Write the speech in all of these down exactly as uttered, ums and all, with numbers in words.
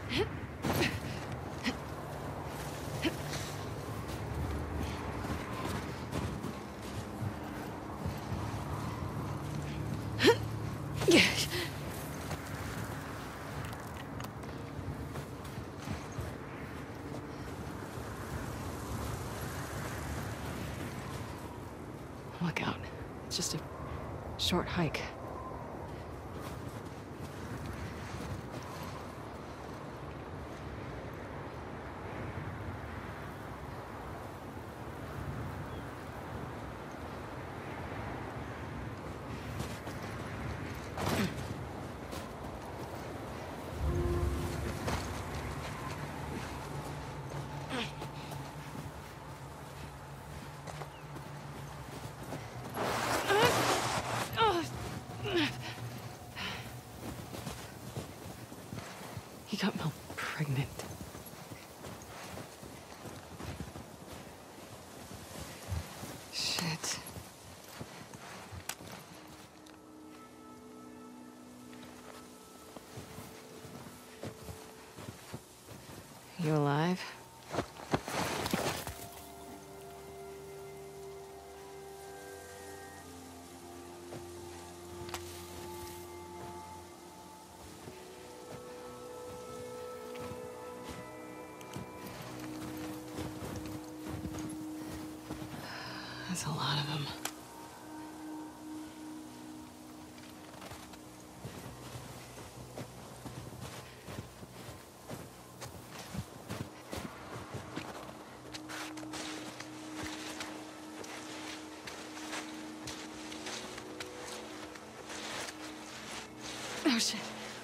Look out. It's just a short hike. He got Mel pregnant. Shit. You alive? That's a lot of them. Oh shit.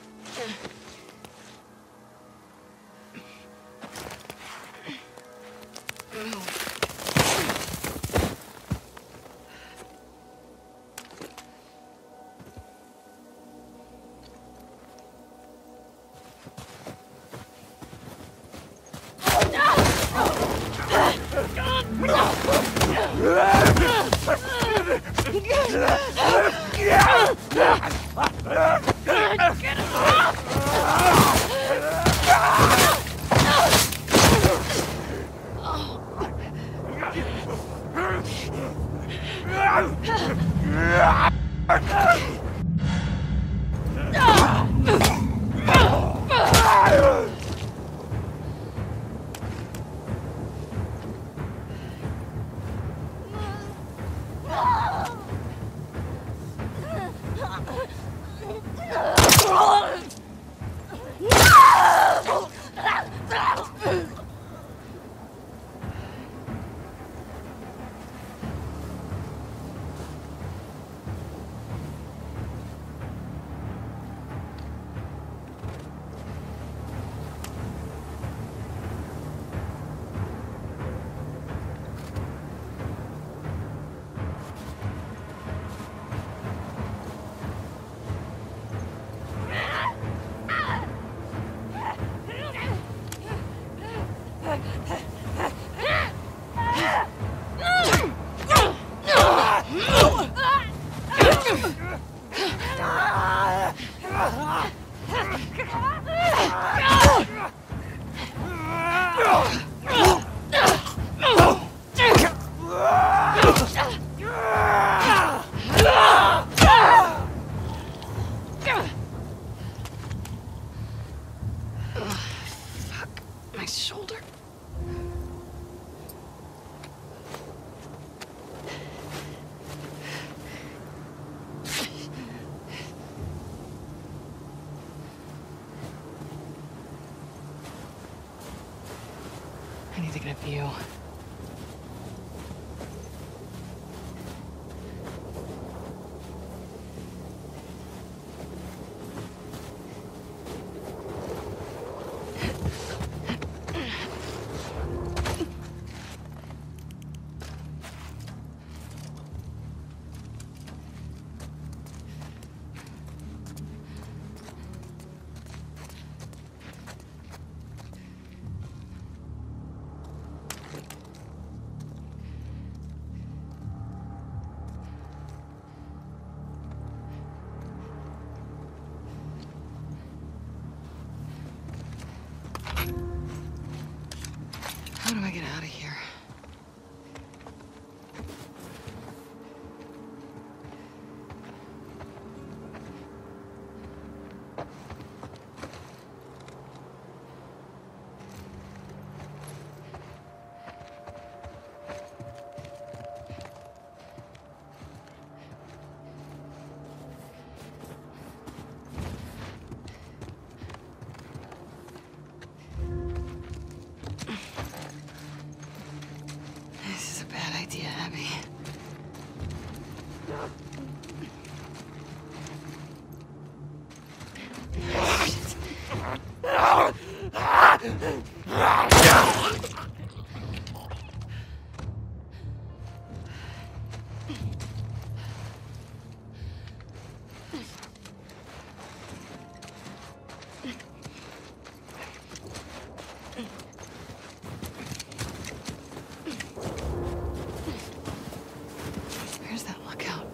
My shoulder. I need to get a view. How do I get out of here? This is a bad idea, Abby. Where's that lookout?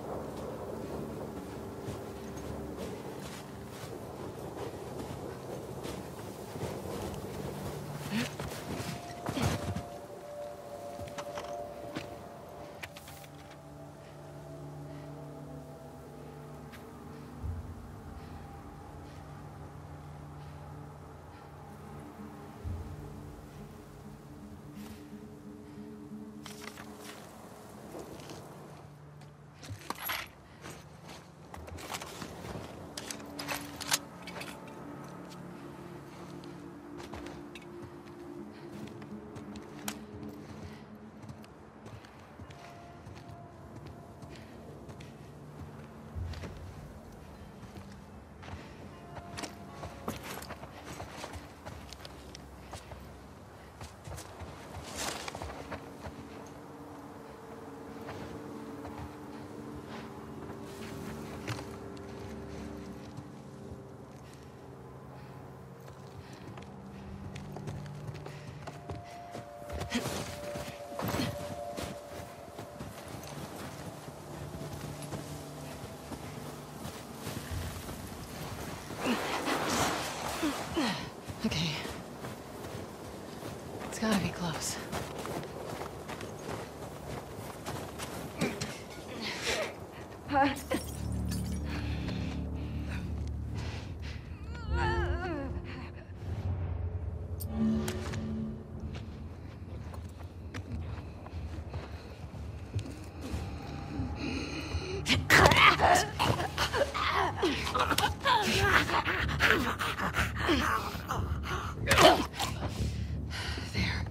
Okay. It's gotta be close. There.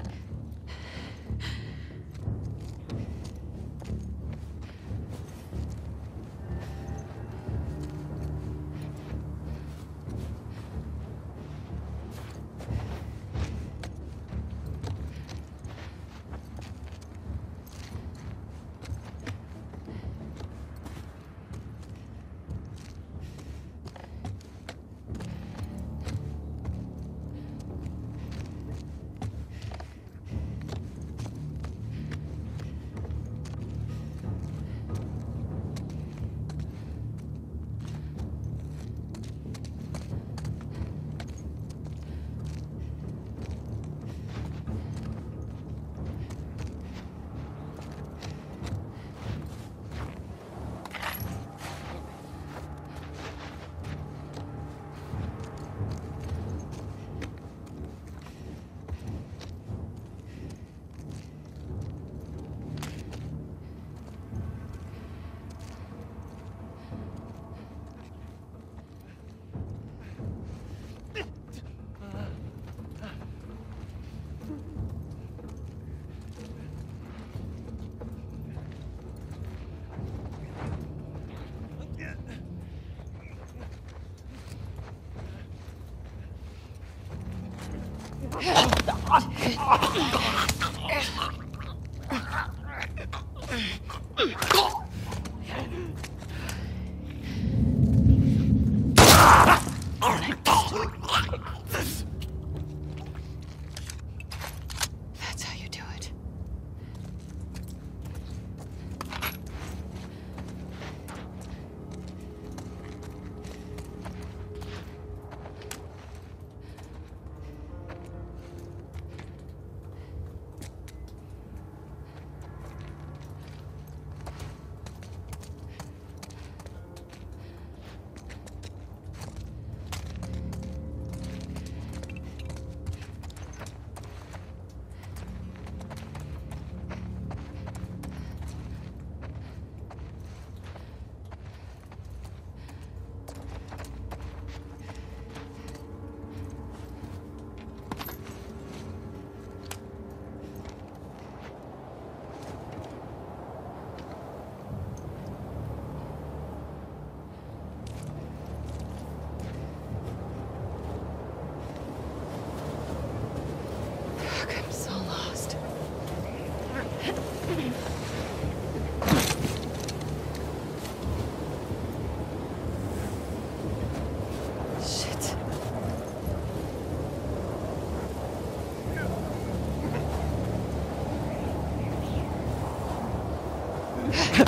That's how you do it.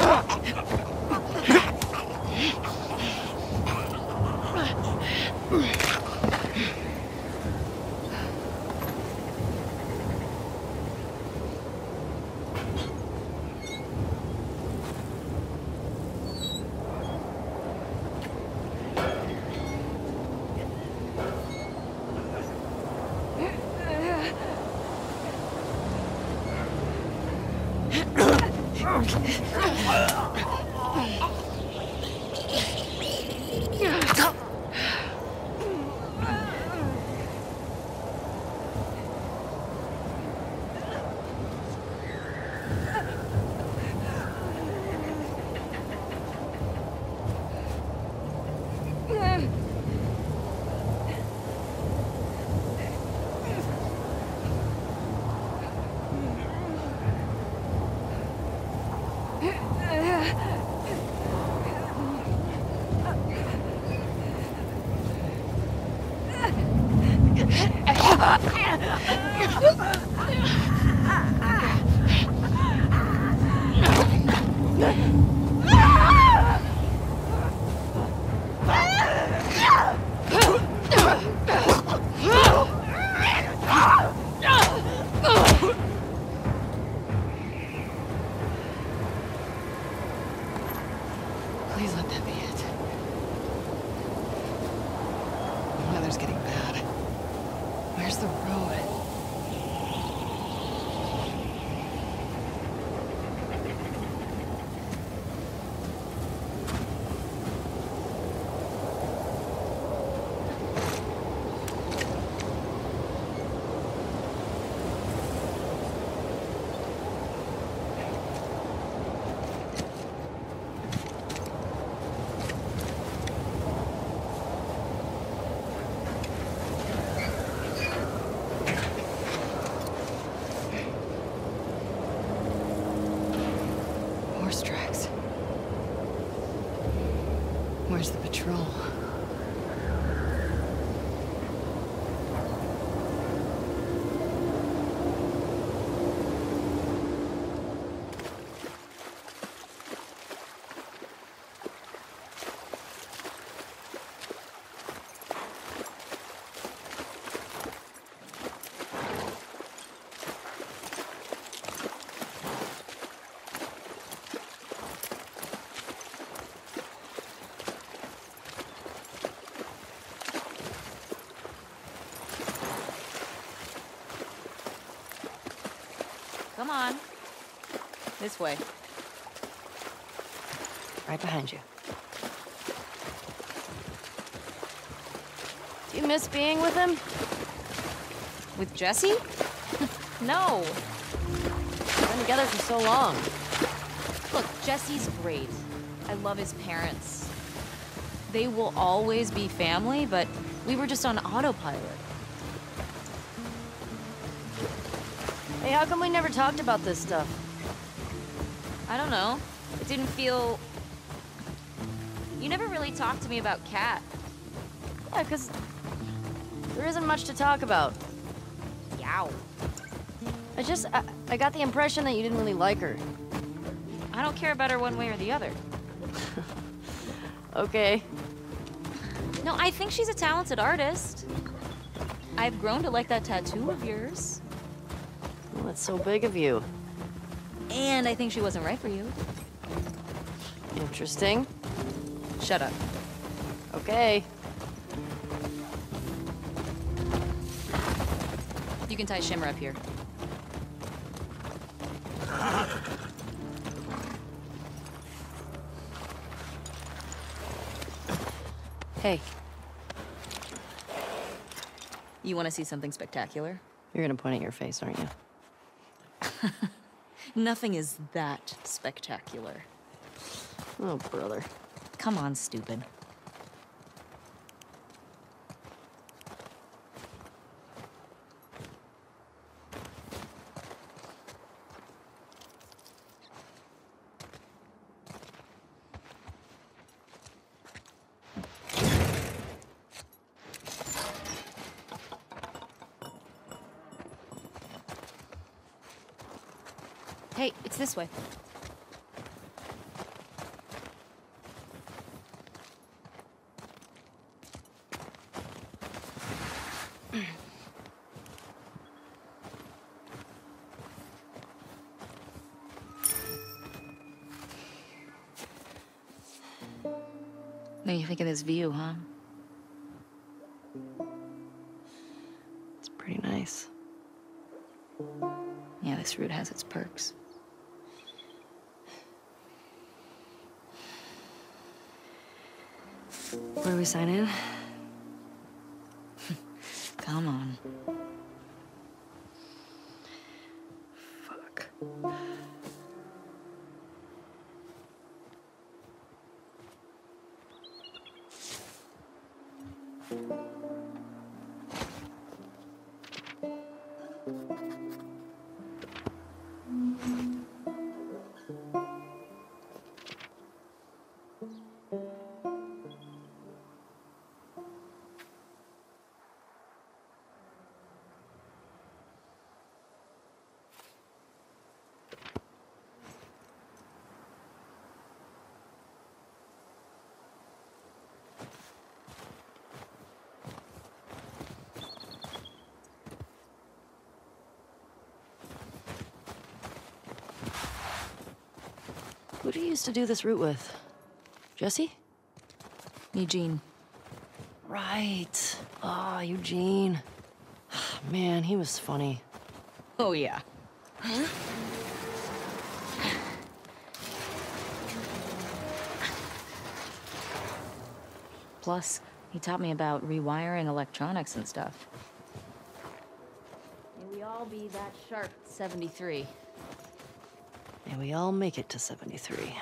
Please let that be it. The weather's getting bad. Where's the road? Horse tracks. Where's the patrol? Come on. This way. Right behind you. Do you miss being with him? With Jesse? No. We've been together for so long. Look, Jesse's great. I love his parents. They will always be family, but we were just on autopilot. Hey, how come we never talked about this stuff? I don't know. It didn't feel... You never really talked to me about Kat. Yeah, because there isn't much to talk about. Yow. I just, I, I got the impression that you didn't really like her. I don't care about her one way or the other. Okay. No, I think she's a talented artist. I've grown to like that tattoo of yours. Well, that's so big of you. And I think she wasn't right for you. Interesting. Shut up. Okay. You can tie Shimmer up here. Hey. You want to see something spectacular? You're gonna point at your face, aren't you? Nothing is that spectacular. Oh, brother. Come on, stupid. Hey, it's this way. do you think of this view, huh? It's pretty nice. Yeah, this route has its perks. Where do we sign in? Come on. Fuck. Who do you used to do this route with? Jesse? Eugene. Right. Ah, Eugene. Man, he was funny. Oh, yeah. Plus, he taught me about rewiring electronics and stuff. May we all be that sharp at seventy-three. And we all make it to seventy-three.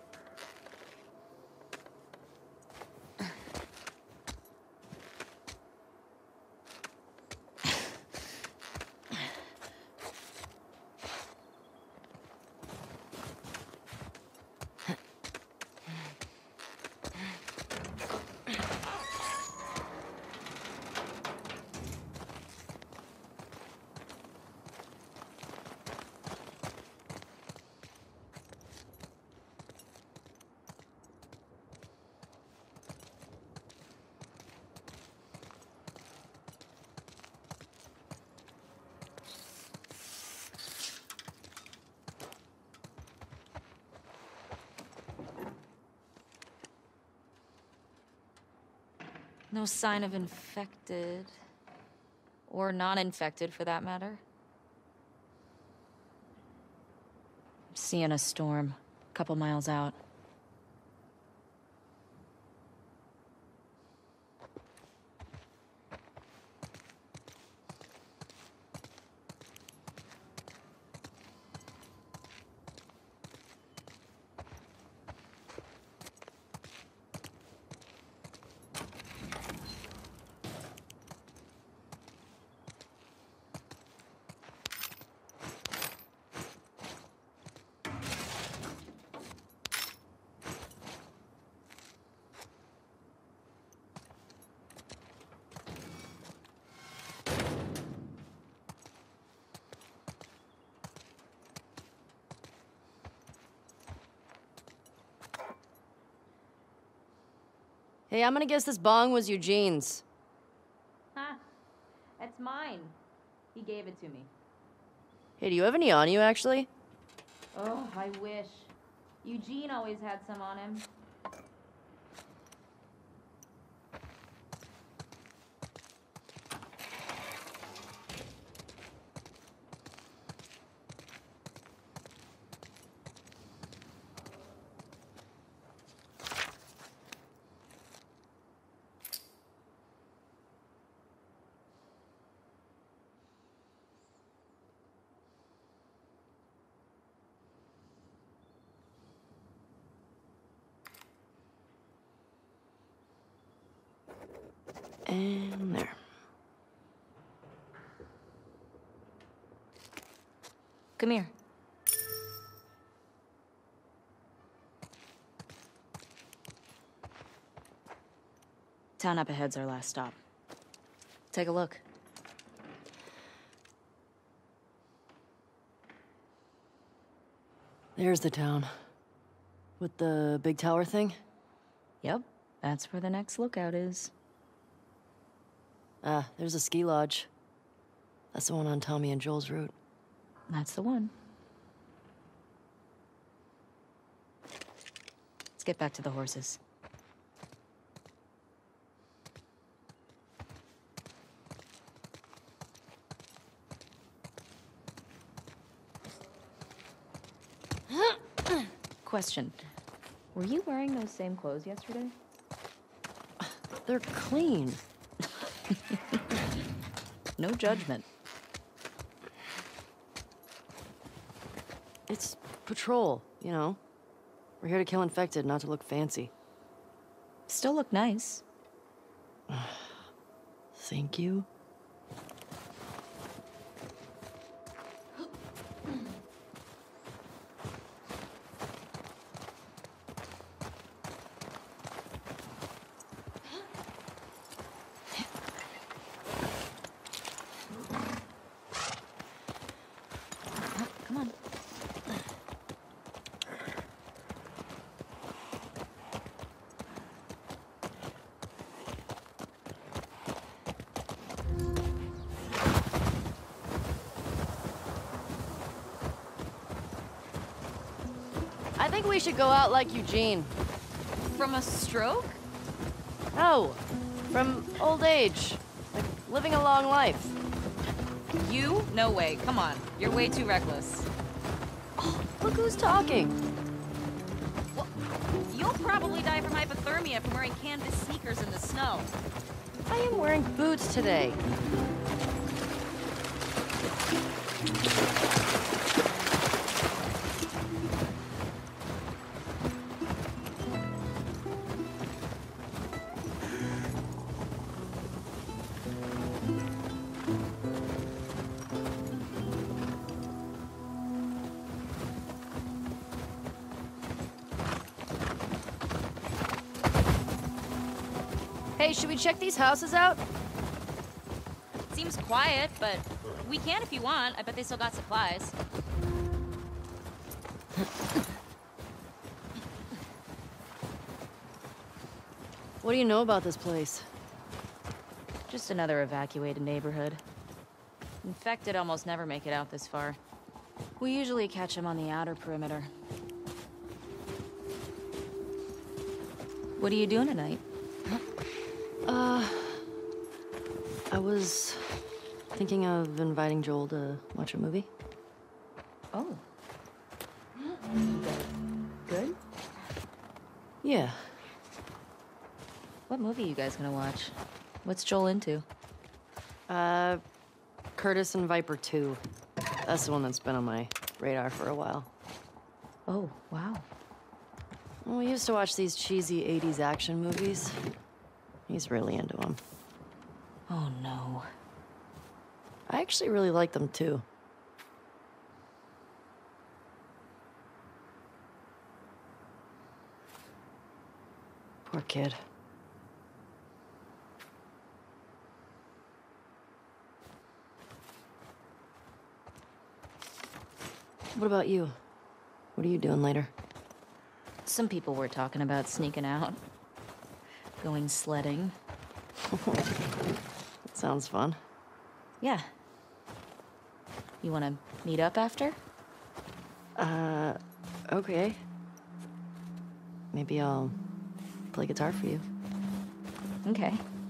No sign of infected. Or non-infected, for that matter. I'm seeing a storm, a couple miles out. Hey, I'm gonna guess this bong was Eugene's. Huh. It's mine. He gave it to me. Hey, do you have any on you, actually? Oh, I wish. Eugene always had some on him. And there. Come here. Town up ahead's our last stop. Take a look. There's the town. With the big tower thing? Yep, that's where the next lookout is. Ah, there's a ski lodge. That's the one on Tommy and Joel's route. That's the one. Let's get back to the horses. Question. Were you wearing those same clothes yesterday? They're clean. No judgment. It's patrol, you know? We're here to kill infected, not to look fancy. Still look nice. Thank you. Come on. I think we should go out like Eugene. From a stroke? No, from old age. Like living a long life. You? No way. Come on. You're way too reckless. Oh, look who's talking. Well, you'll probably die from hypothermia from wearing canvas sneakers in the snow. I am wearing boots today. Hey, should we check these houses out? Seems quiet, but we can if you want. I bet they still got supplies. What do you know about this place? Just another evacuated neighborhood. Infected almost never make it out this far. We usually catch them on the outer perimeter. What are you doing tonight? Uh, I was thinking of inviting Joel to watch a movie. Oh. Good? Yeah. What movie you guys gonna watch? What's Joel into? Uh, Curtis and Viper two. That's the one that's been on my radar for a while. Oh, wow. Well, we used to watch these cheesy eighties action movies. He's really into them. Oh, no. I actually really like them, too. Poor kid. What about you? What are you doing later? Some people were talking about sneaking out. Going sledding. Sounds fun. Yeah. You wanna meet up after? Uh, okay. Maybe I'll play guitar for you. Okay.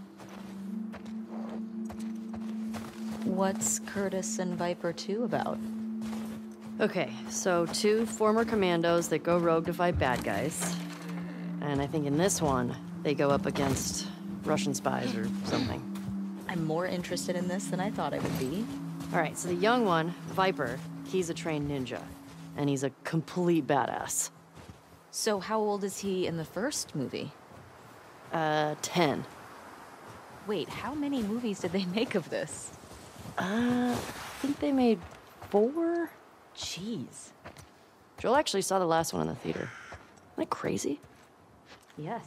What's Curtis and Viper two about? Okay, so two former commandos that go rogue to fight bad guys. And I think in this one, they go up against Russian spies or something. I'm more interested in this than I thought I would be. All right, so the young one, Viper, he's a trained ninja. And he's a complete badass. So how old is he in the first movie? Uh, ten. Wait, how many movies did they make of this? Uh, I think they made four? Jeez. Joel actually saw the last one in the theater. Isn't that crazy? Yes.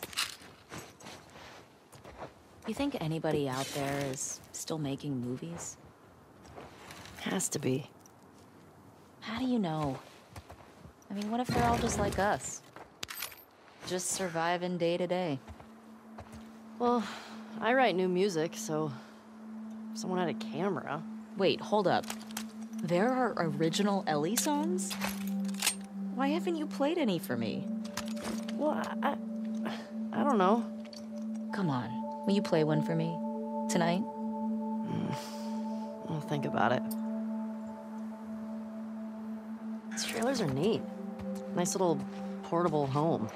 You think anybody out there is still making movies? Has to be. How do you know? I mean, what if they're all just like us? Just surviving day to day. Well, I write new music, so if someone had a camera. Wait, hold up. There are original Ellie songs? Why haven't you played any for me? Well, I, I, I don't know. Come on, will you play one for me? Tonight? Mm, I'll think about it. These trailers are neat. Nice little portable home.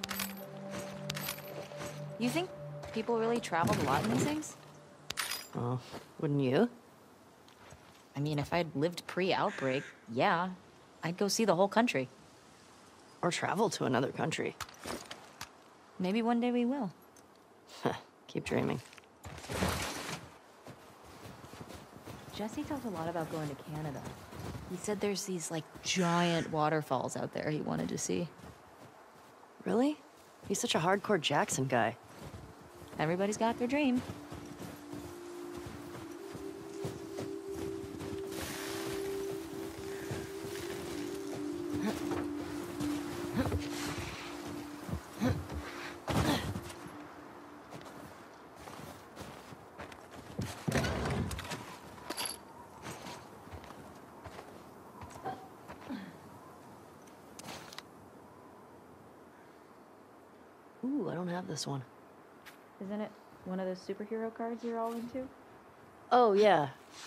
You think people really traveled a lot in these things? Oh, wouldn't you? I mean, if I'd lived pre-outbreak, yeah, I'd go see the whole country. Or travel to another country. Maybe one day we will. Keep dreaming. Jesse talked a lot about going to Canada. He said there's these, like, giant waterfalls out there he wanted to see. Really? He's such a hardcore Jackson guy. Everybody's got their dream. Ooh, I don't have this one. Isn't it one of those superhero cards you're all into? Oh, yeah.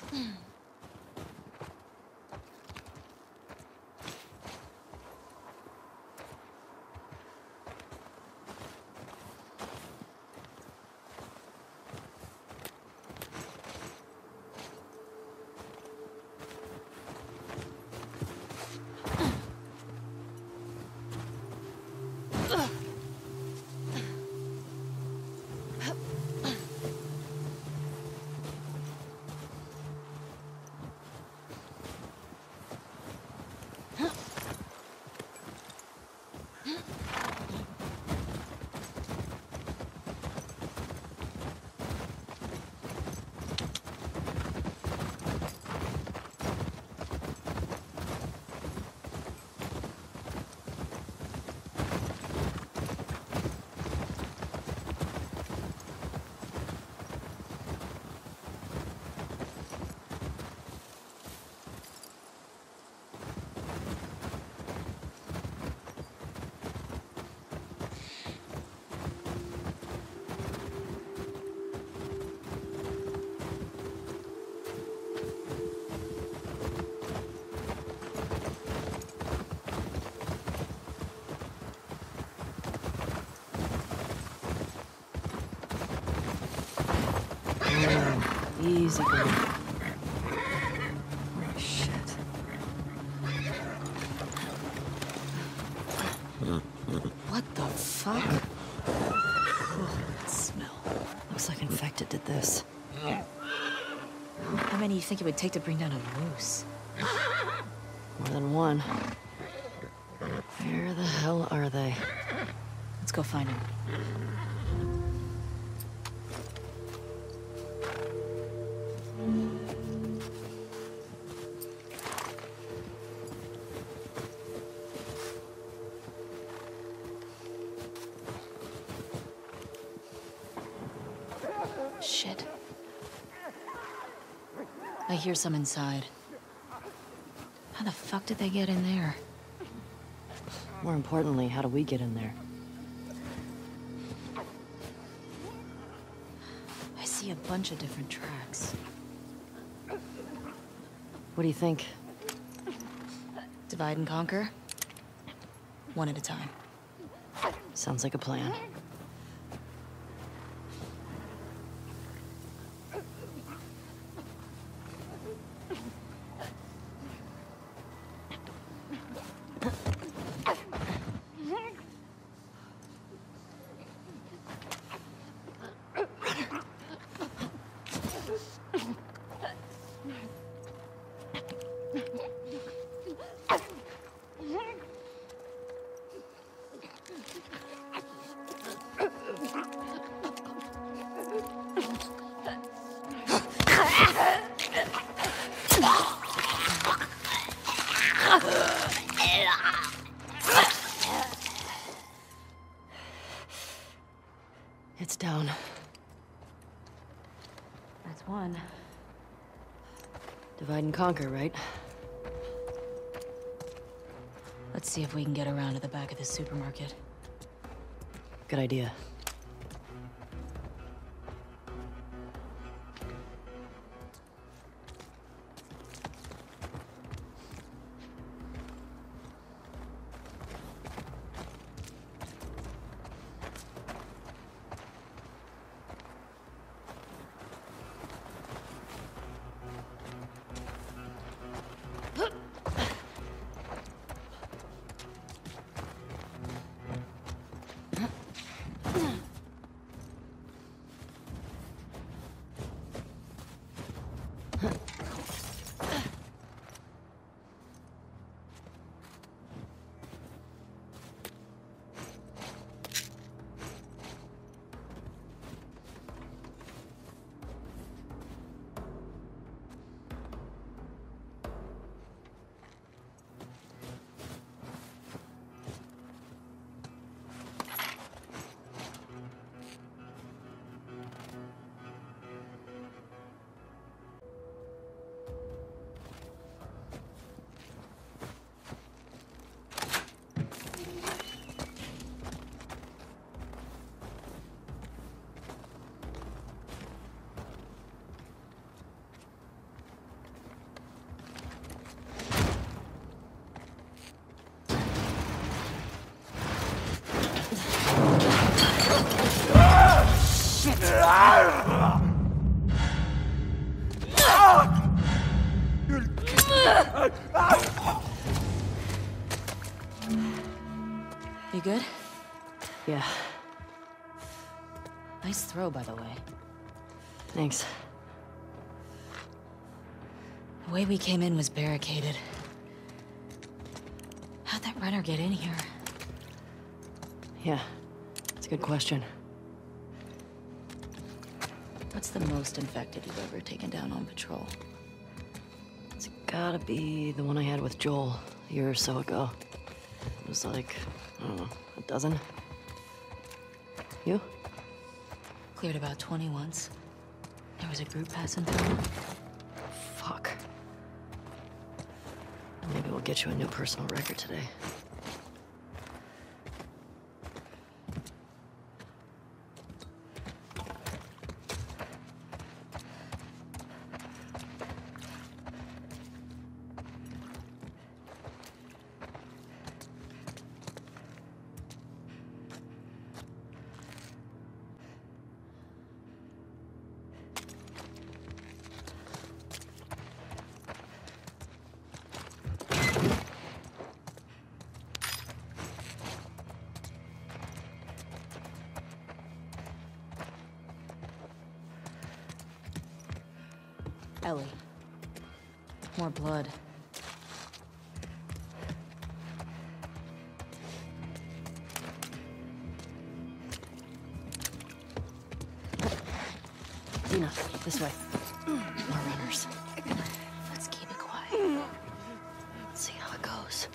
Easy, girl. Oh, shit. What the fuck? Oh, that smell. Looks like infected did this. How many do you think it would take to bring down a moose? More than one. Where the hell are they? Let's go find him. Shit. I hear some inside. How the fuck did they get in there? More importantly, how do we get in there? I see a bunch of different tracks. What do you think? Divide and conquer? One at a time. Sounds like a plan. It's down. That's one. Divide and conquer, right? Let's see if we can get around to the back of the supermarket. Good idea. good? Yeah, Nice throw, by the way. thanks. The way we came in was barricaded. How'd that runner get in here? Yeah, it's a good question. What's the most infected you've ever taken down on patrol? It's gotta be the one I had with Joel a year or so ago. It was like, I don't know, a dozen? You? Cleared about twenty once. There was a group passing through. Fuck. Maybe we'll get you a new personal record today. Ellie. More blood. Dina, this way. More runners. Let's keep it quiet. Let's see how it goes.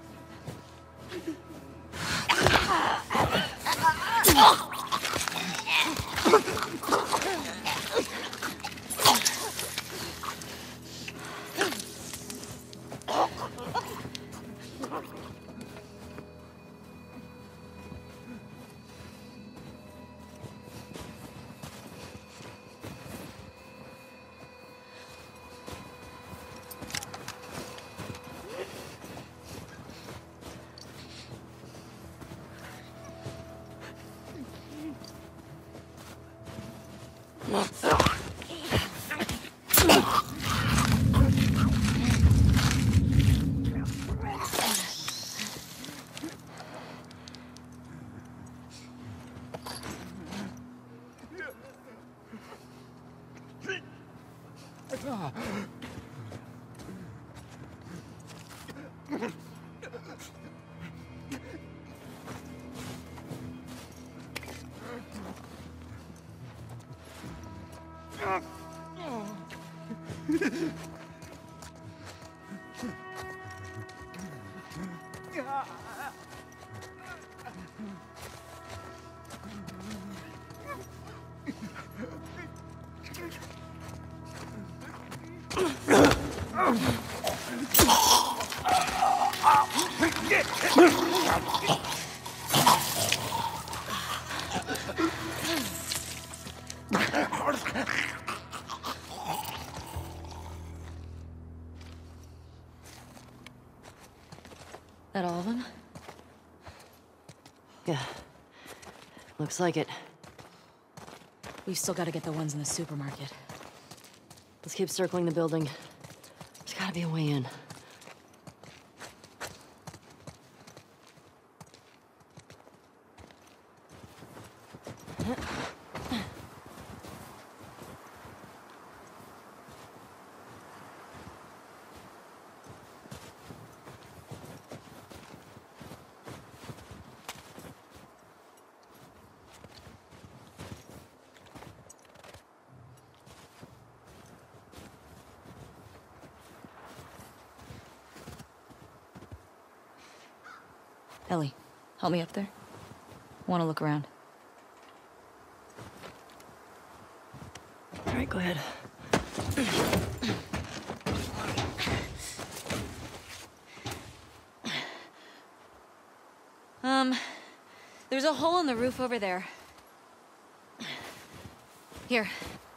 That all of them? Yeah. Looks like it. We've still got to get the ones in the supermarket. Let's keep circling the building. There's gotta be a way in. Ellie, help me up there. Want to look around. All right, go ahead. Um, there's a hole in the roof over there. Here.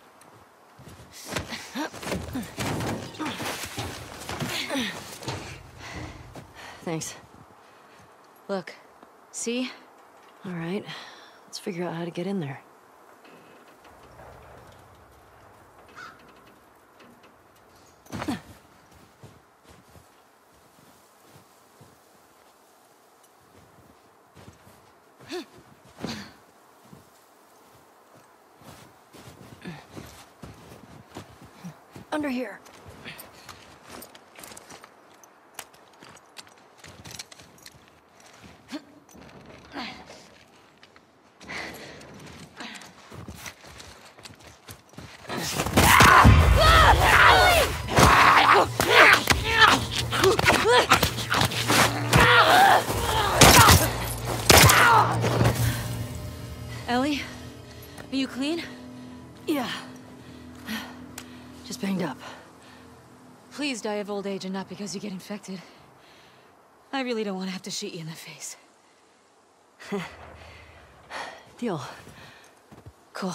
Thanks. Look. See? All right. Let's figure out how to get in there. under here. Ellie, are you clean? Yeah. Just banged up. Please die of old age and not because you get infected. I really don't want to have to shoot you in the face. Deal. Cool.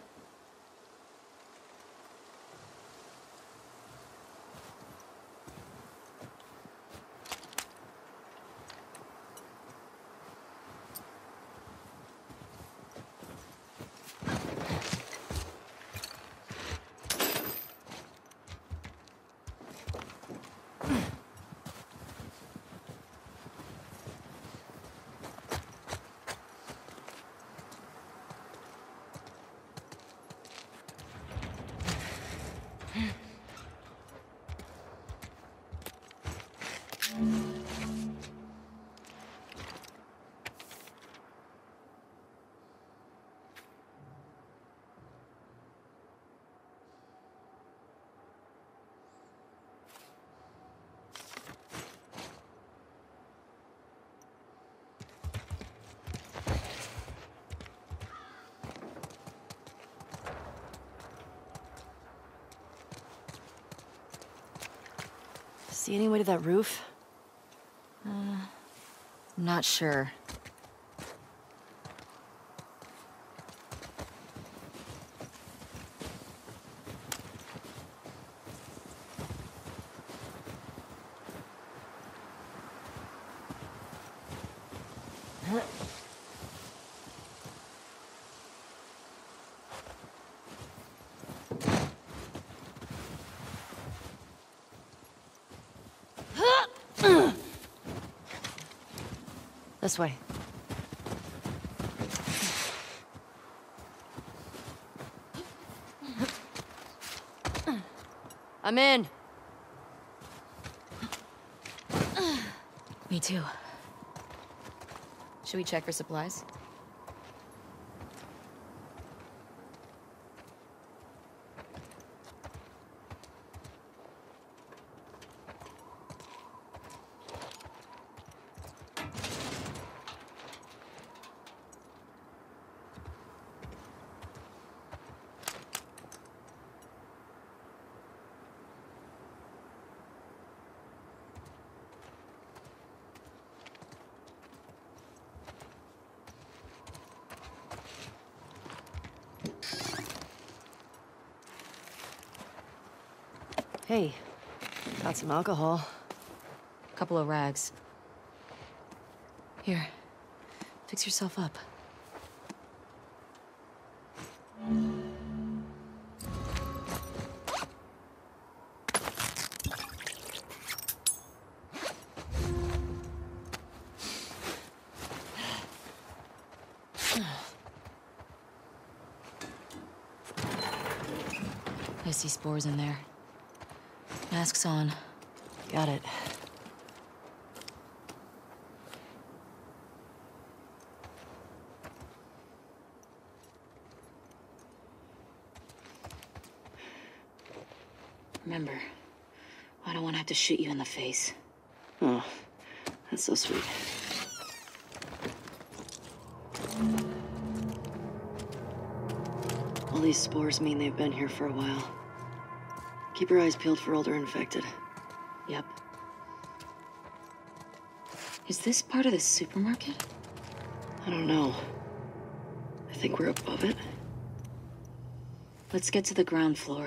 See any way to that roof? Uh, I'm not sure. This way. I'm in. Me too. Should we check for supplies? Hey, got some alcohol. Couple of rags. Here, fix yourself up. I see spores in there. Mask's on. Got it. Remember, I don't want to have to shoot you in the face. Oh, that's so sweet. All these spores mean they've been here for a while. Keep your eyes peeled for older infected. Yep. Is this part of the supermarket? I don't know. I think we're above it. Let's get to the ground floor.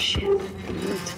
shit. Neat.